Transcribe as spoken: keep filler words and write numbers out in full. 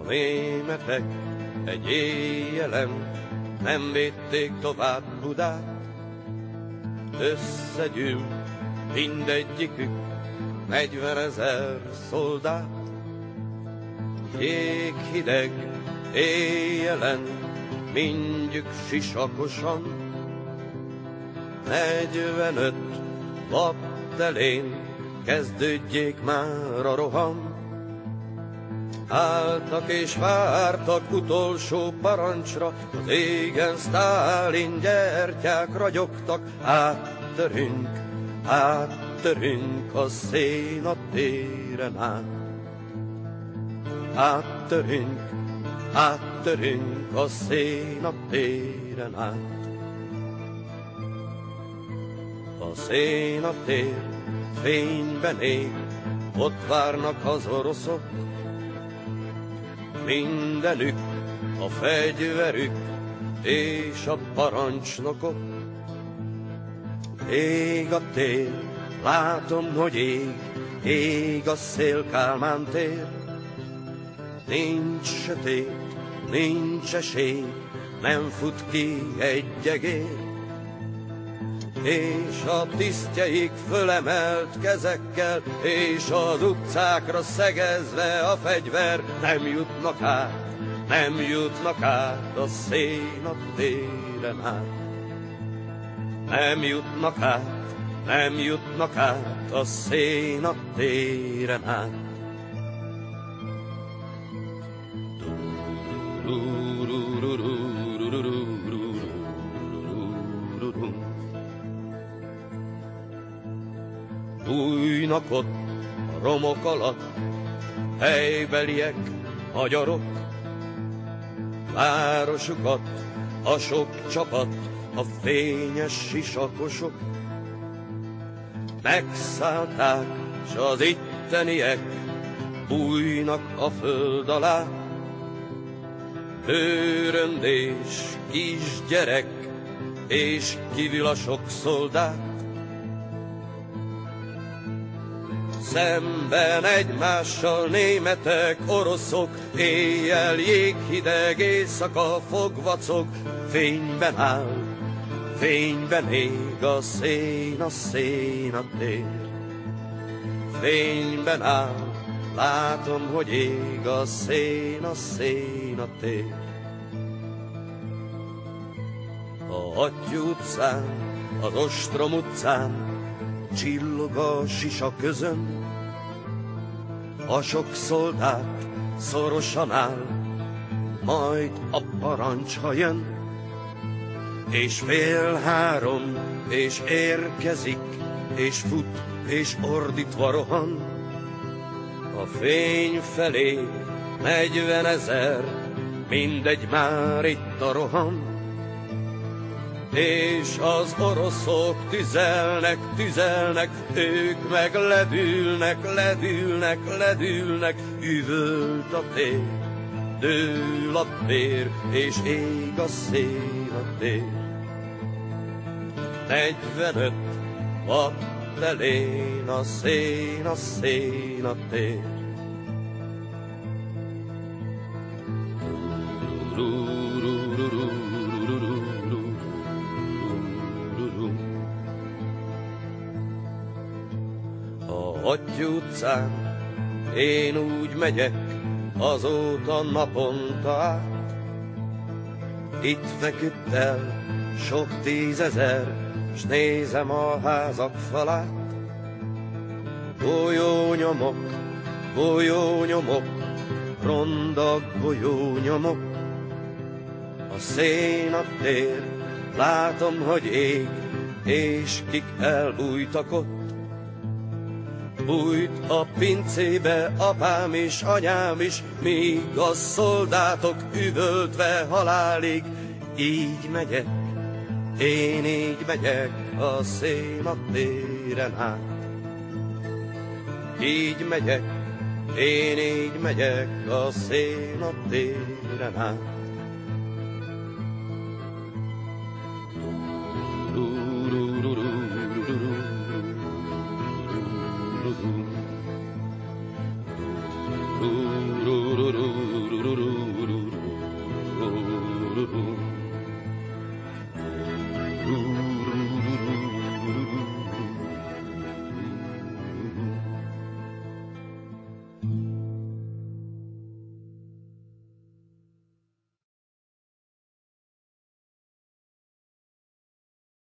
németek egy éjjelen nem védték tovább Budát. Összegyűlt mindegyikük negyvenezer szoldát. Jéghideg éjjelen mindjük sisakosan, negyvenöt laptelén kezdődjék már a roham. Álltak és vártak utolsó parancsra, az égen Sztálin gyertyák ragyogtak. Áttörünk, áttörünk a Széna téren át. Áttörünk, áttörünk a Széna téren át. A Széna tér fényben ég, ott várnak az oroszok. Mindenük a fegyverük és a parancsnokok. Ég a tér, látom, hogy ég, ég a szél Kálmán tér. Nincs sötét, nincs esély, nem fut ki egy egér. És a tisztjeik fölemelt kezekkel, és az utcákra szegezve a fegyver, nem jutnak át, nem jutnak át a Széna téren át. Nem jutnak át, nem jutnak át a Széna téren át. Bújnak ott a romok alatt helybeliek, magyarok. Városukat a sok csapat, a fényes sisakosok. Megszállták, s az itteniek bújnak a föld alá. Bőröndés, kisgyerek és kivilasok szoldát. Szemben egymással németek, oroszok, éjjel jéghideg, éjszaka fogvacog. Fényben áll, fényben ég a Széna, Széna tér. Fényben áll, látom, hogy ég a Széna, Széna tér. A Hattyú utcán, az Ostrom utcán csillog a sisa közön. A sok szoldát szorosan áll, majd a parancs, ha jön. És fél három, és érkezik, és fut, és ordítva rohan. A fény felé negyvenezer, mindegy már itt a roham. És az oroszok tüzelnek, tüzelnek, ők meg ledülnek, ledülnek, ledülnek. Üvölt a tér, dől a tér, és ég a Széna tér. Negyvenöt laptelén a Széna, Széna tér. A Hattyú utcán én úgy megyek azóta naponta át. Itt feküdt el sok tízezer, s nézem a házak falát. Golyónyomok, golyónyomok, ronda golyónyomok. A Széna tér, látom, hogy ég, és kik elbújtak ott. Bújt a pincébe apám és anyám is, míg a szoldátok üvöltve halálig. Így megyek, én így megyek a Széna téren át. Így megyek, én így megyek a Széna téren át.